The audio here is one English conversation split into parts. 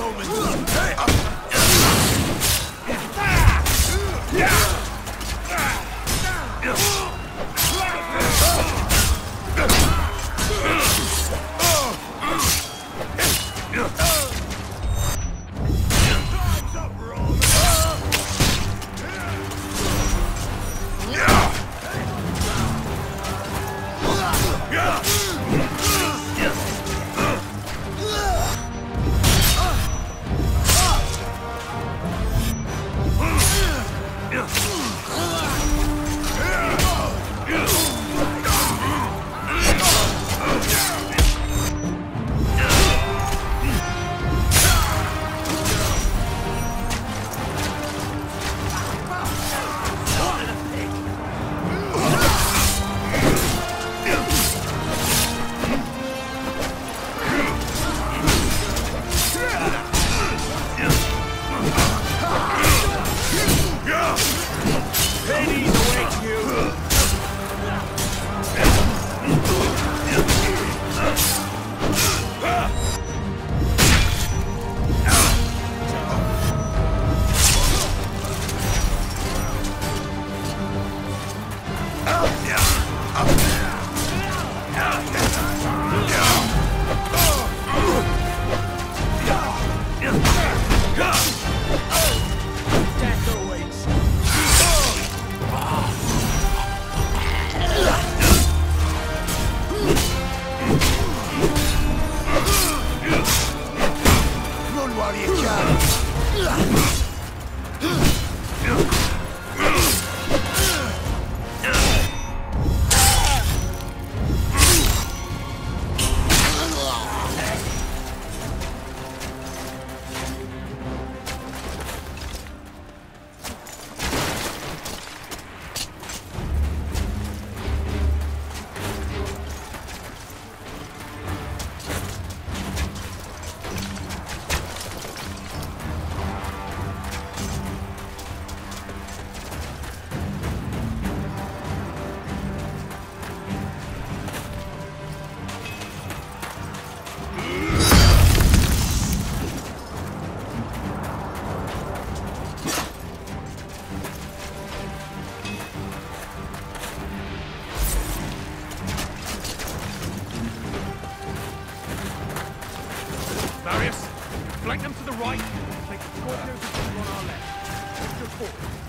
Flank them to the right. Take the Scorpios and on our left. Take your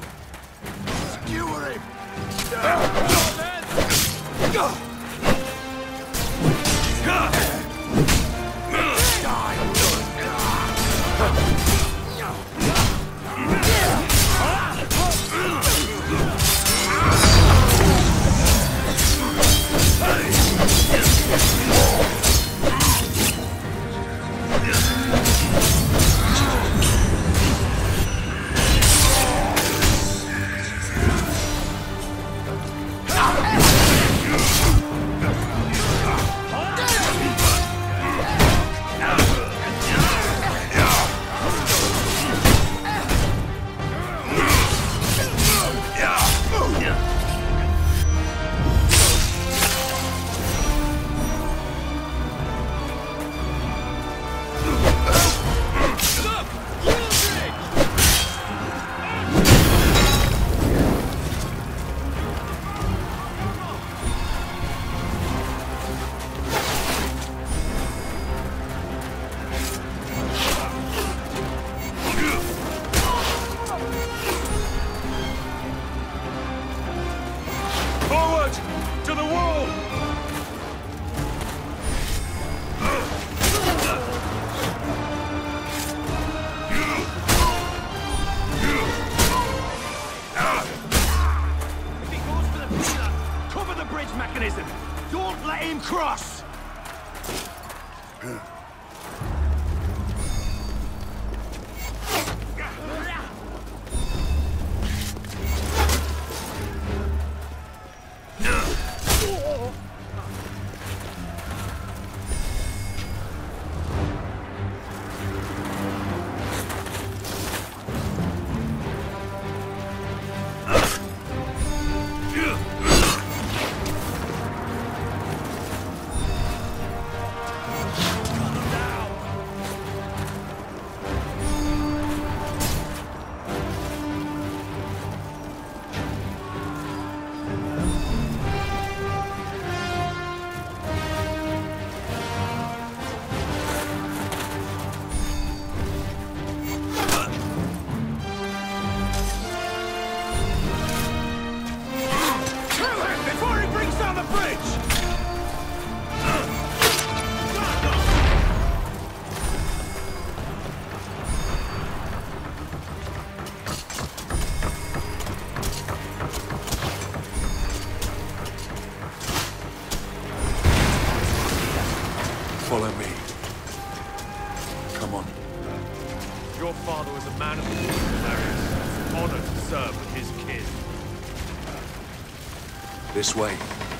forward. Skewer him! To the wall! If he goes for the pillar, cover the bridge mechanism. Don't let him cross! Your father was a man of the people, Darius. Honored to serve with his kin. This way.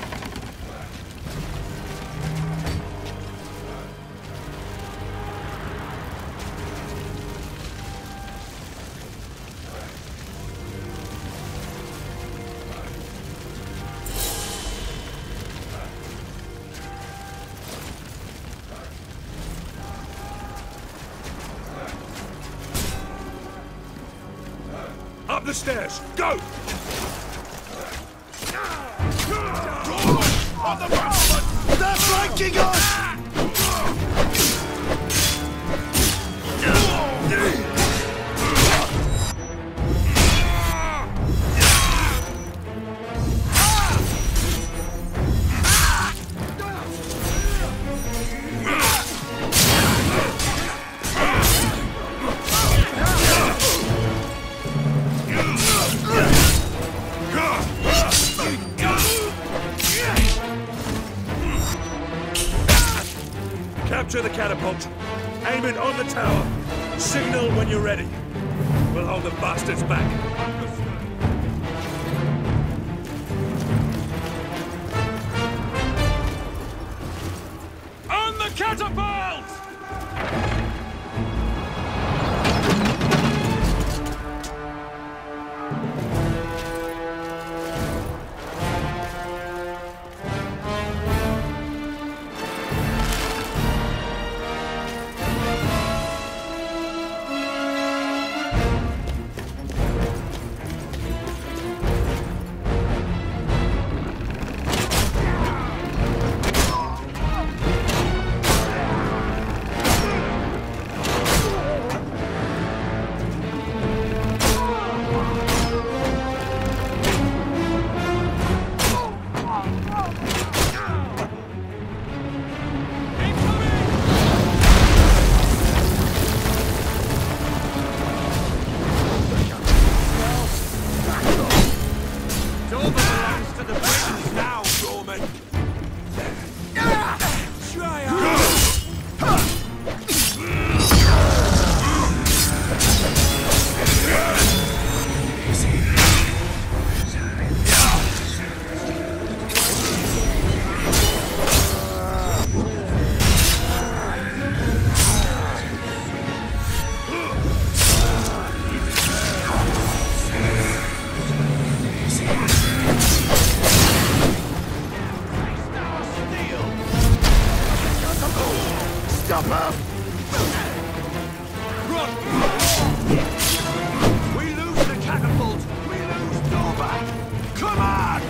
Up the stairs! Go! On the run! They're flanking us! Capture the catapult. Aim it on the tower. Signal when you're ready. We'll hold the bastards back. On the catapult! Stop him! Run! We lose the catapult! We lose Norma! Come on!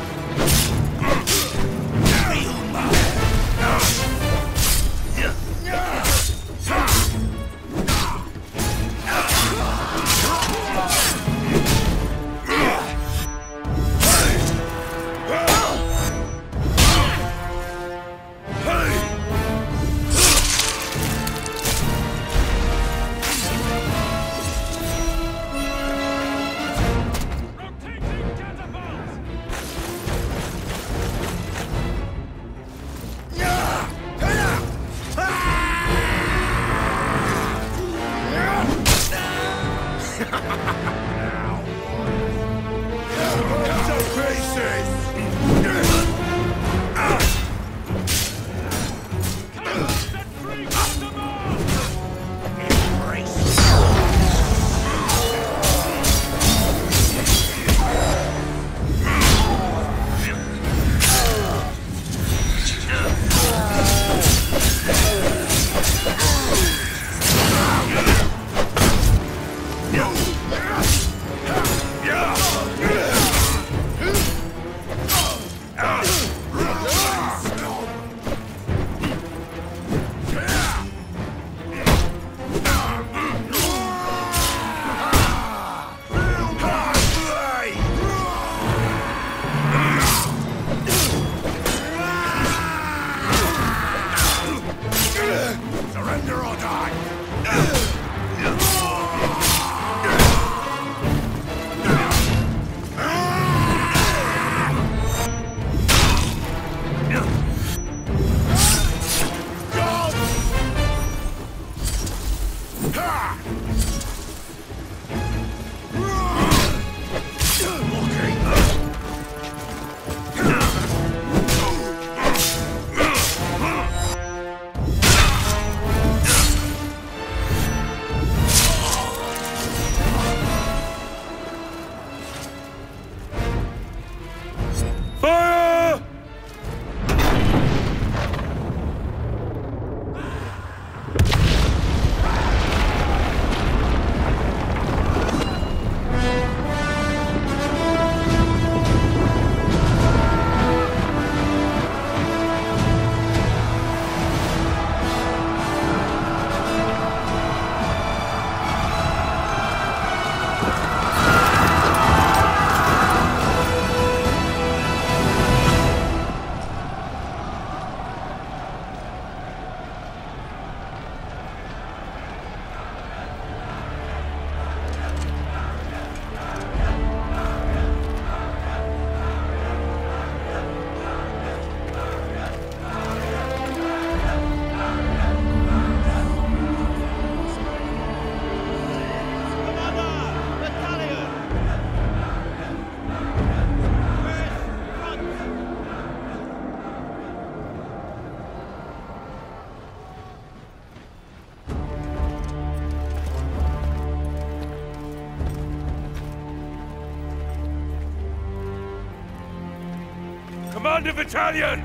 Commander Battalion!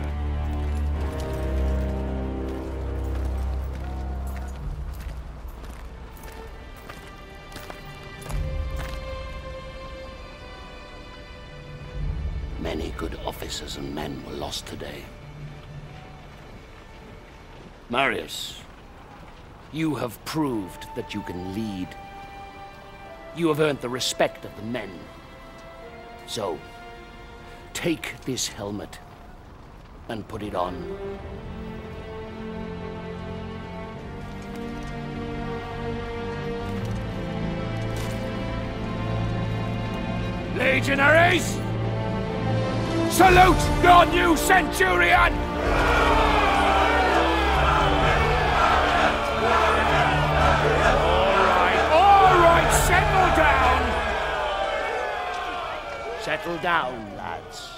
Many good officers and men were lost today. Marius, you have proved that you can lead. You have earned the respect of the men. So, take this helmet and put it on. Legionaries! Salute your new centurion! All right, settle down! Settle down, lads.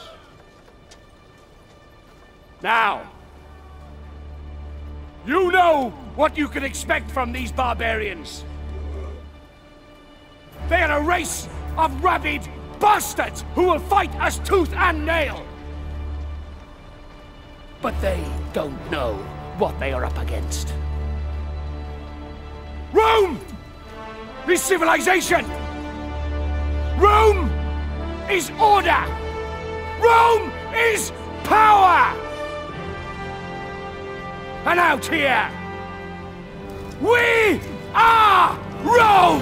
Now, you know what you can expect from these barbarians. They are a race of rabid bastards who will fight us tooth and nail. But they don't know what they are up against. Rome is civilization. Rome is order. Rome is power. And out here, we are Rome!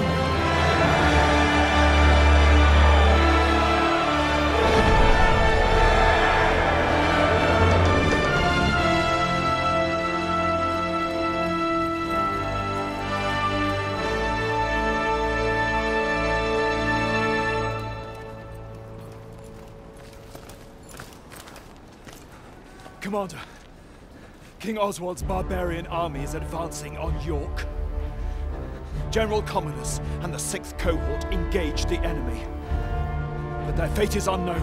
Commander, King Oswald's barbarian army is advancing on York. General Commodus and the 6th Cohort engaged the enemy, but their fate is unknown.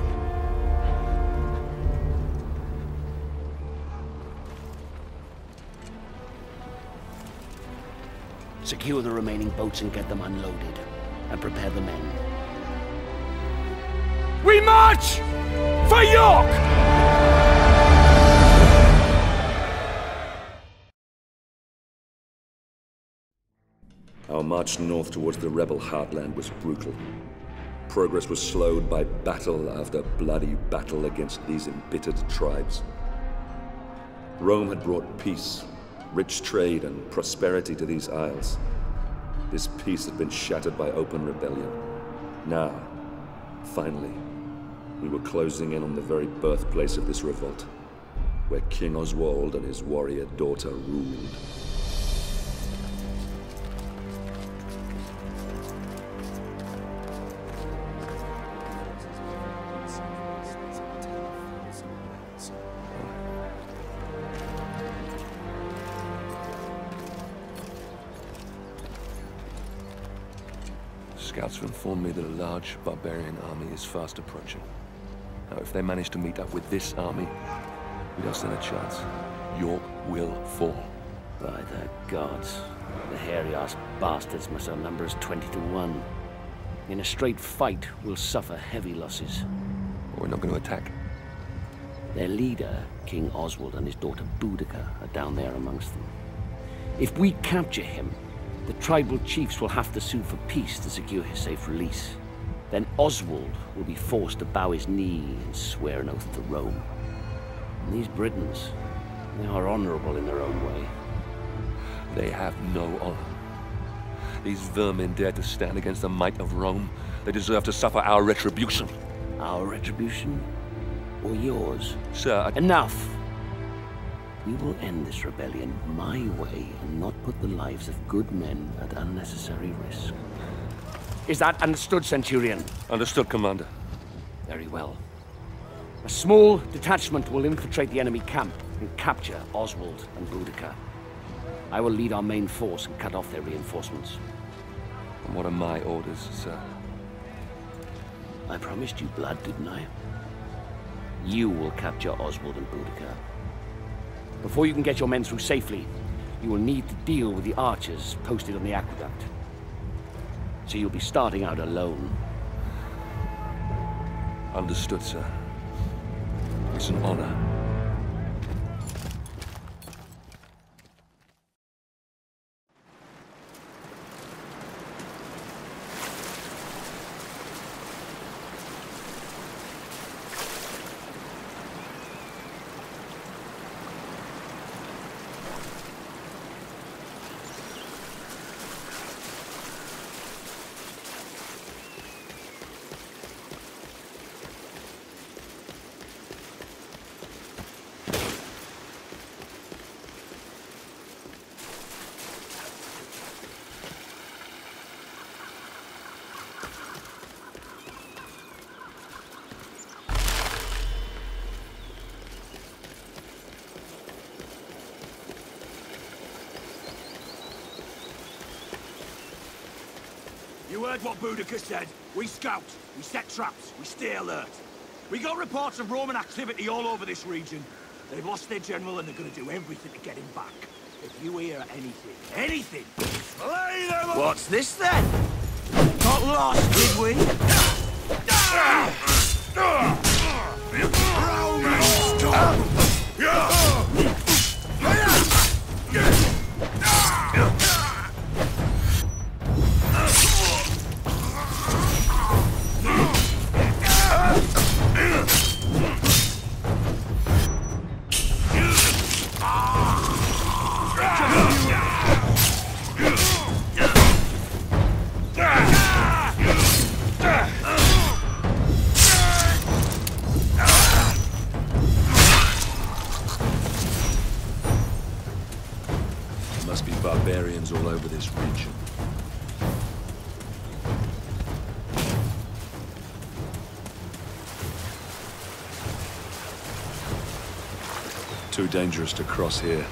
Secure the remaining boats and get them unloaded, and prepare the men. We march for York! Our march north towards the rebel heartland was brutal. Progress was slowed by battle after bloody battle against these embittered tribes. Rome had brought peace, rich trade, and prosperity to these isles. This peace had been shattered by open rebellion. Now, finally, we were closing in on the very birthplace of this revolt, where King Oswald and his warrior daughter ruled. Scouts have informed me that a large barbarian army is fast approaching. Now, if they manage to meet up with this army, we don't stand a chance. York will fall. By the gods, the hairy-ass bastards must outnumber us 20 to 1. In a straight fight, we'll suffer heavy losses. We're not going to attack. Their leader, King Oswald, and his daughter Boudica are down there amongst them. If we capture him, the tribal chiefs will have to sue for peace to secure his safe release. Then Oswald will be forced to bow his knee and swear an oath to Rome. And these Britons, they are honorable in their own way. They have no honor. These vermin dare to stand against the might of Rome. They deserve to suffer our retribution. Our retribution? Or yours? Sir, Enough! We will end this rebellion my way and not put the lives of good men at unnecessary risk. Is that understood, Centurion? Understood, Commander. Very well. A small detachment will infiltrate the enemy camp and capture Oswald and Boudica. I will lead our main force and cut off their reinforcements. And what are my orders, sir? I promised you blood, didn't I? You will capture Oswald and Boudica. Before you can get your men through safely, you will need to deal with the archers posted on the aqueduct. So you'll be starting out alone. Understood, sir. It's an honor. You heard what Boudica said. We scout, we set traps, we stay alert. We got reports of Roman activity all over this region. They've lost their general and they're gonna do everything to get him back. If you hear anything, slay them all! What's this then? Got lost, did we? Roman, stop! Must be barbarians all over this region. Too dangerous to cross here.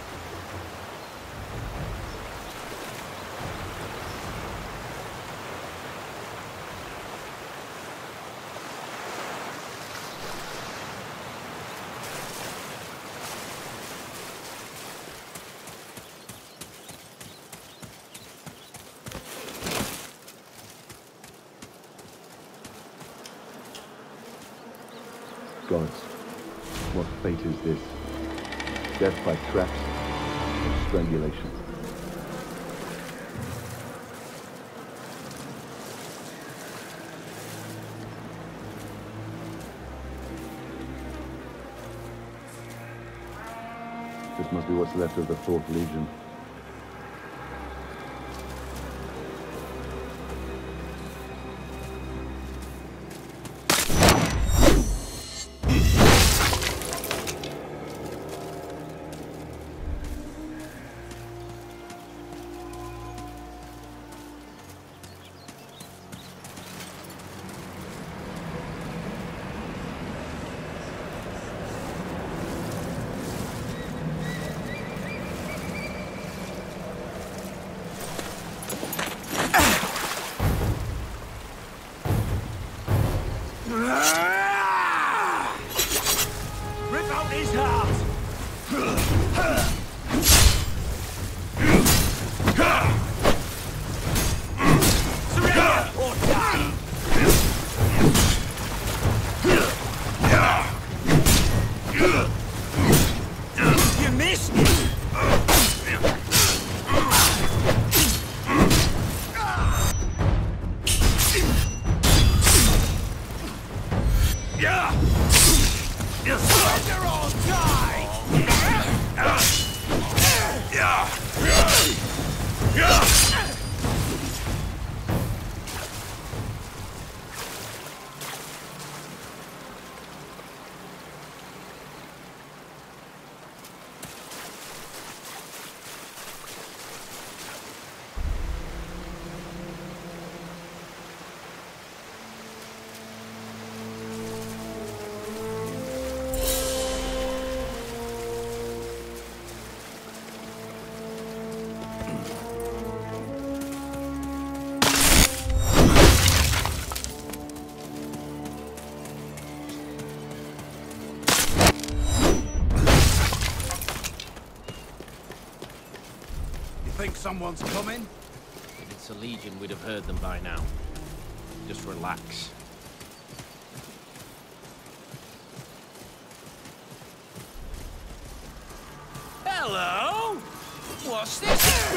Gods, what fate is this? Death by traps or strangulation? This must be what's left of the 4th Legion. Rip out his heart! Surrender or die! You missed! Surrender or die! Think someone's coming? If it's a legion, we'd have heard them by now. Just relax. Hello? What's this?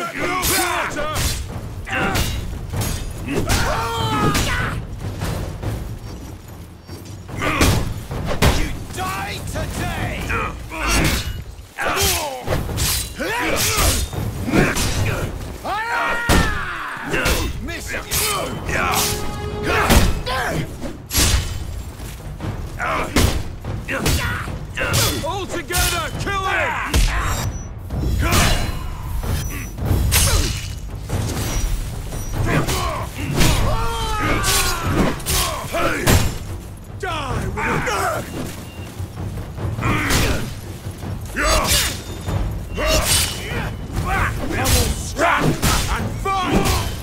You die today! Miss All together, kill him! Die with a level strap and fight!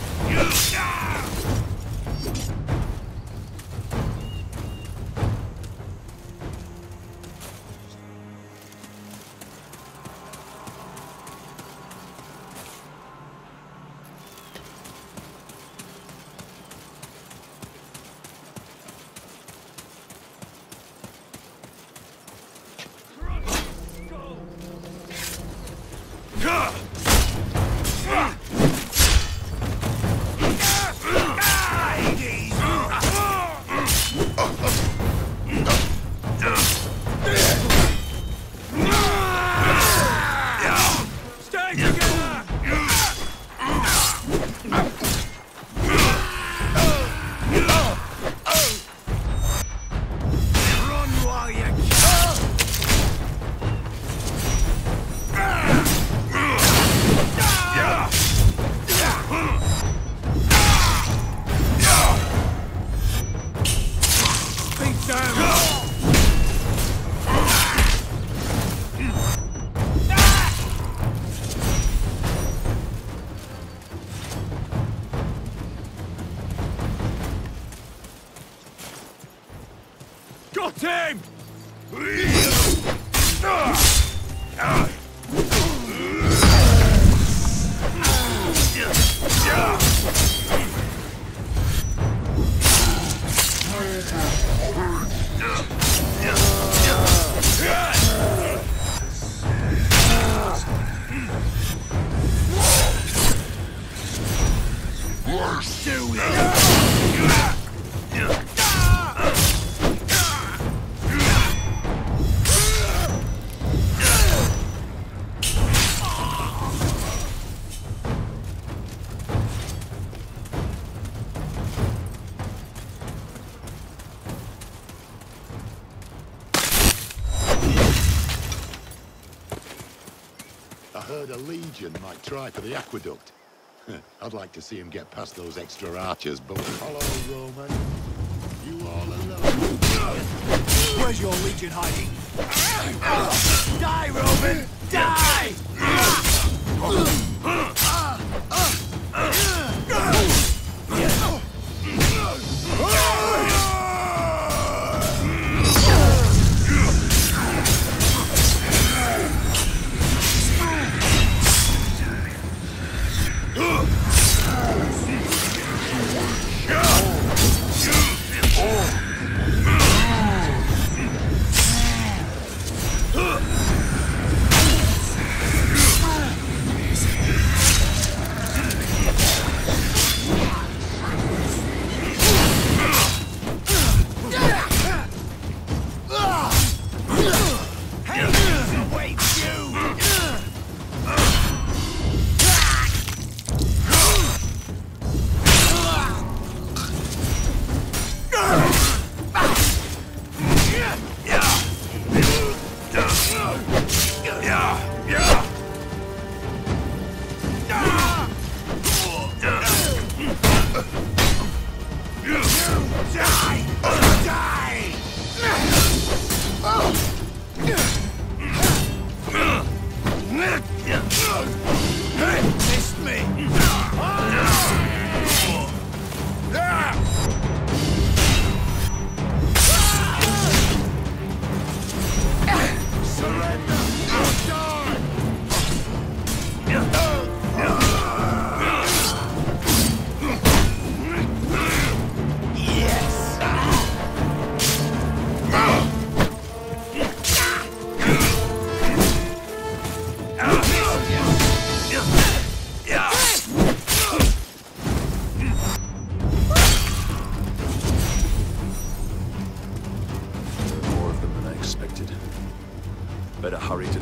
Stay together! Run while you can! Beat down! Got him! Do it! I heard a legion might try for the aqueduct. I'd like to see him get past those extra archers, but hello, Roman. You all alone. Where's your legion hiding? Die, Roman! Die!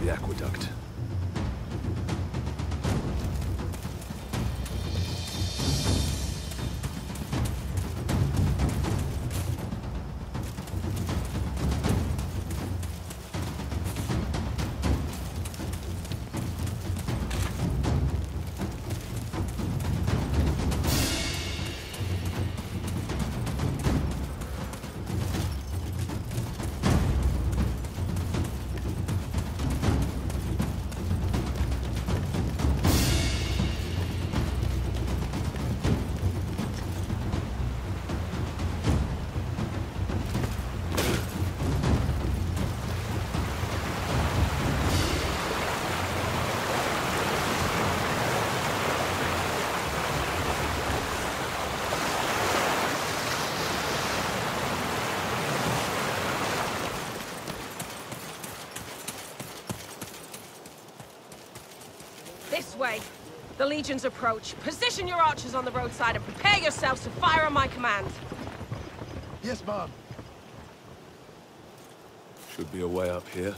the aqueduct. This way. The Legion's approach. Position your archers on the roadside and prepare yourselves to fire on my command. Yes, ma'am. Should be a way up here.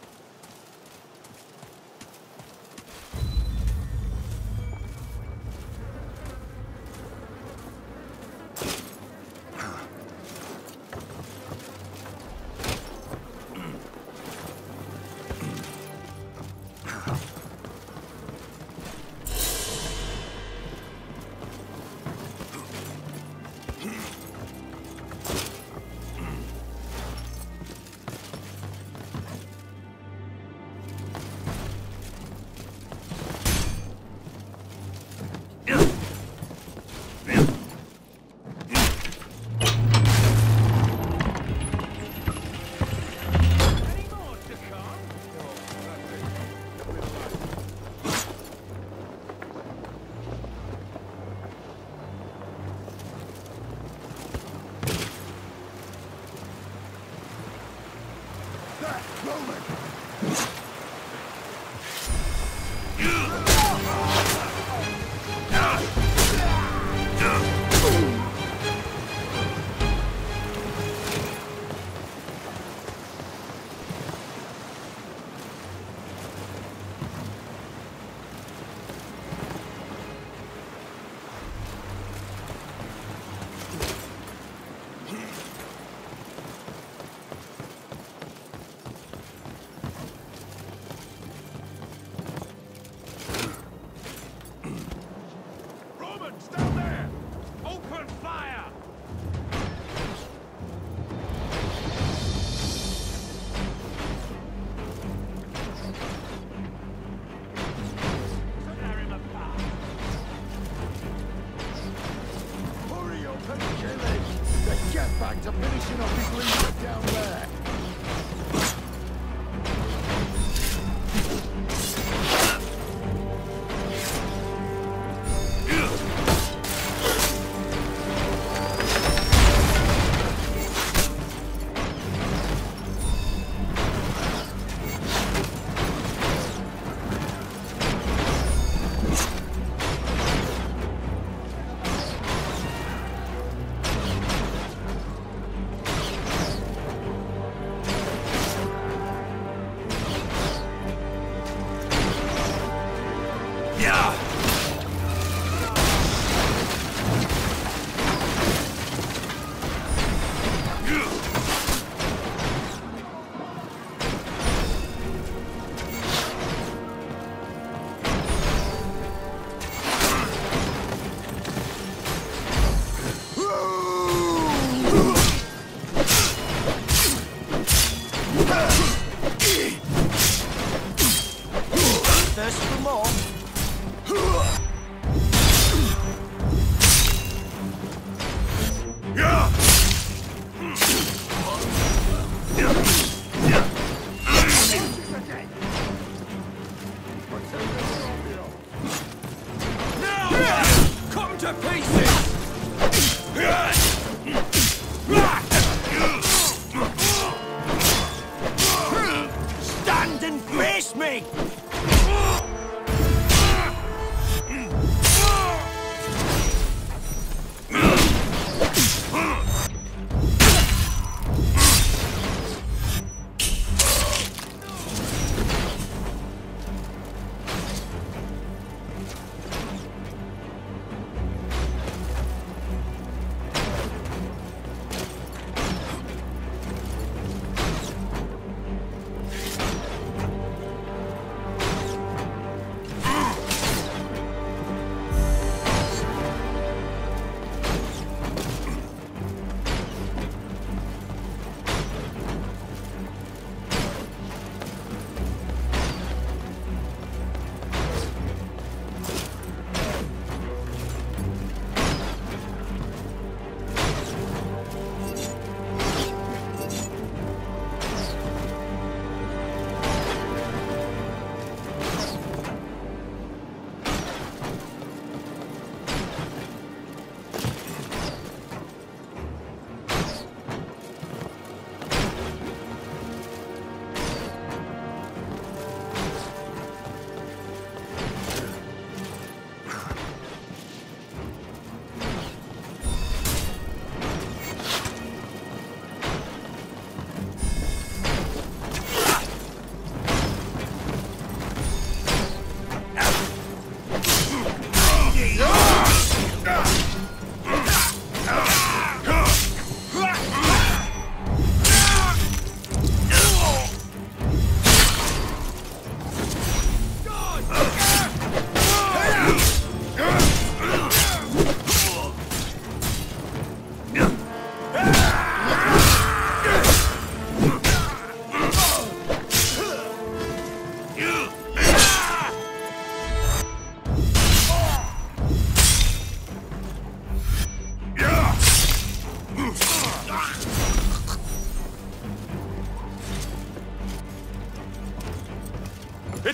back to finishing off his leader down there.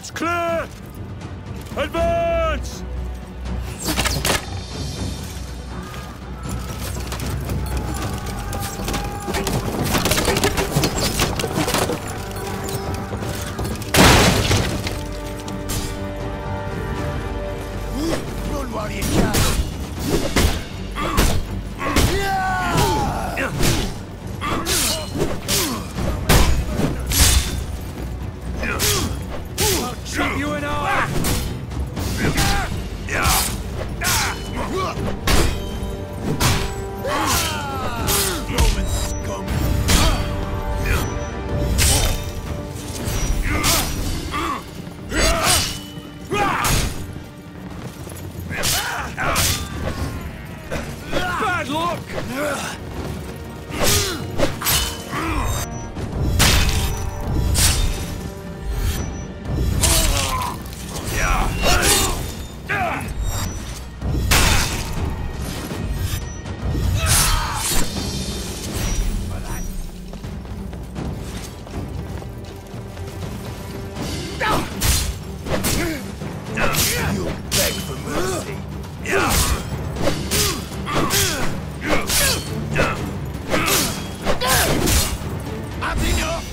It's clear! Advance! Run while you can. Chop you in half! Roman scum. Bad luck! You'll beg for mercy. That's enough!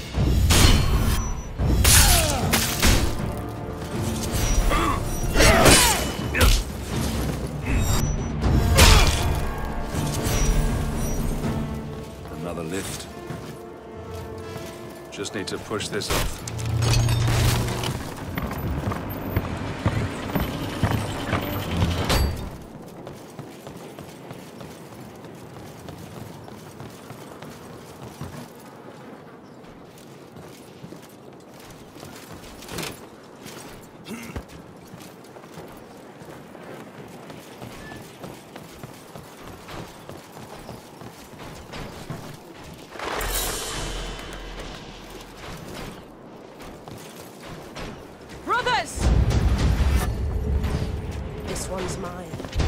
Another lift. Just need to push this off. Brothers! This one's mine.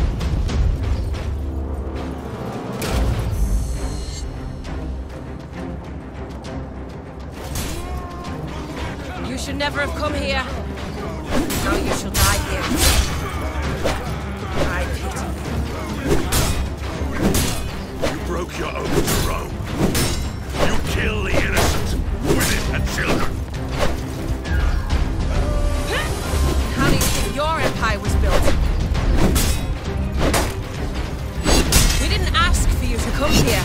You should never have come here. Now you shall die here. I pity You broke your oath to Rome. You kill the innocent, women and children. How do you think your empire was built? We didn't ask for you to come here.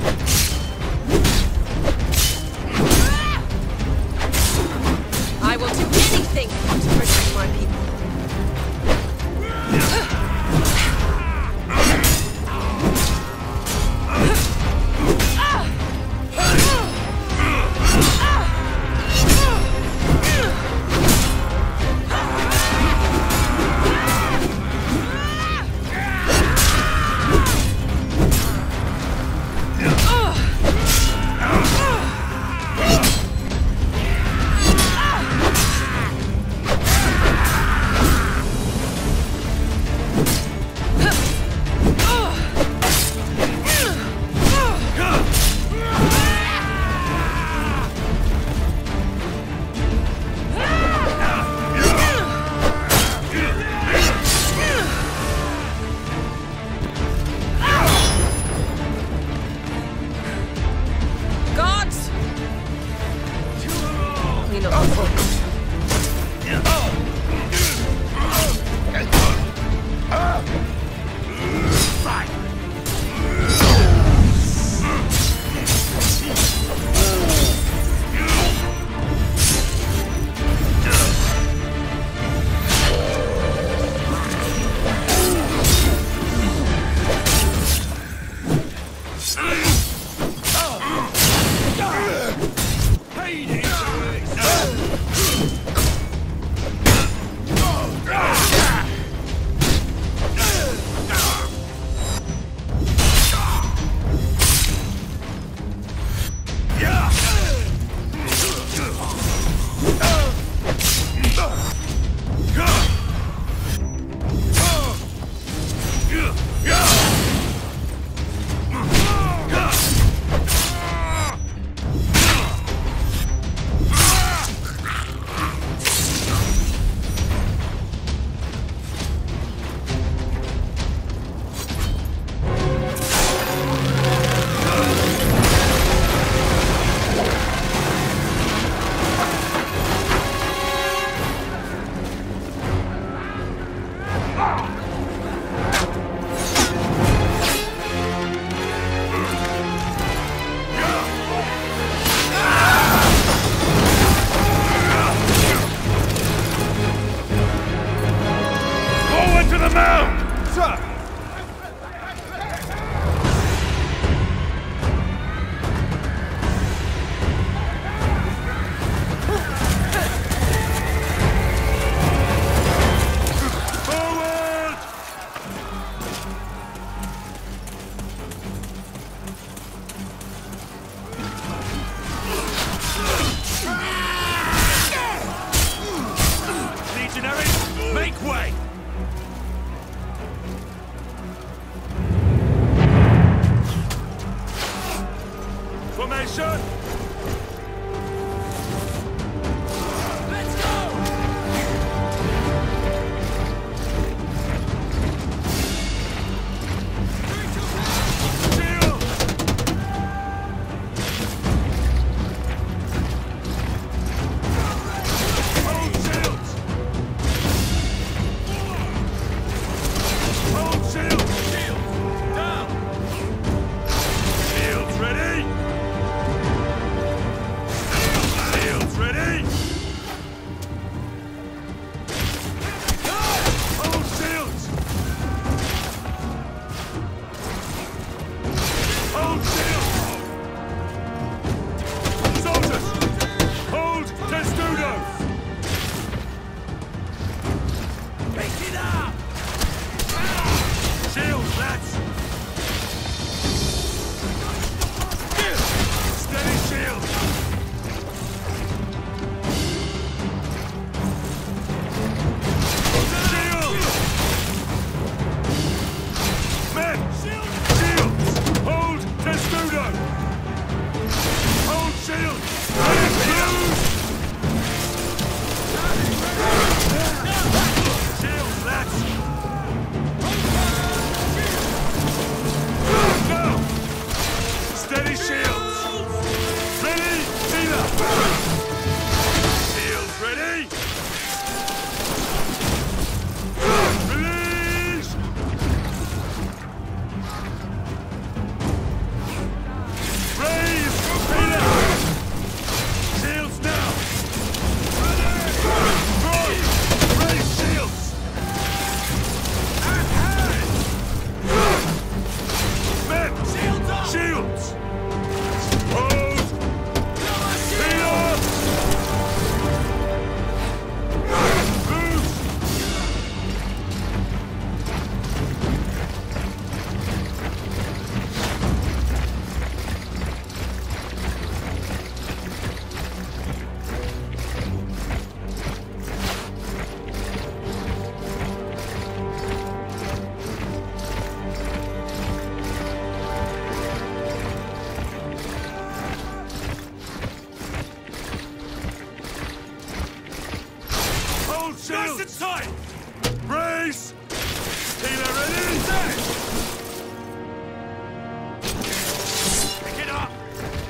I will do anything to protect my people. Ugh! position! Nice and tight! Brace! Healer ready? Pick it up!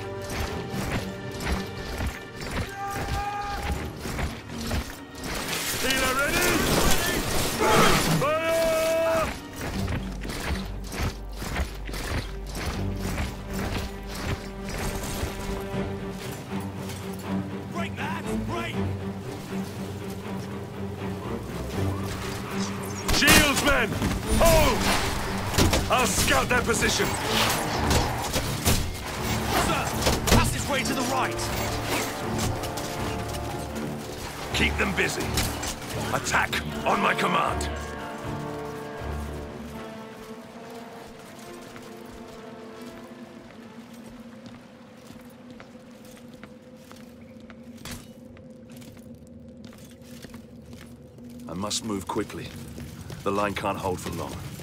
Healer ready? Fire! Break that! Break! Shields, men! Hold! I'll scout their position. Sir, passageway to the right. Keep them busy. Attack on my command. I must move quickly. The line can't hold for long.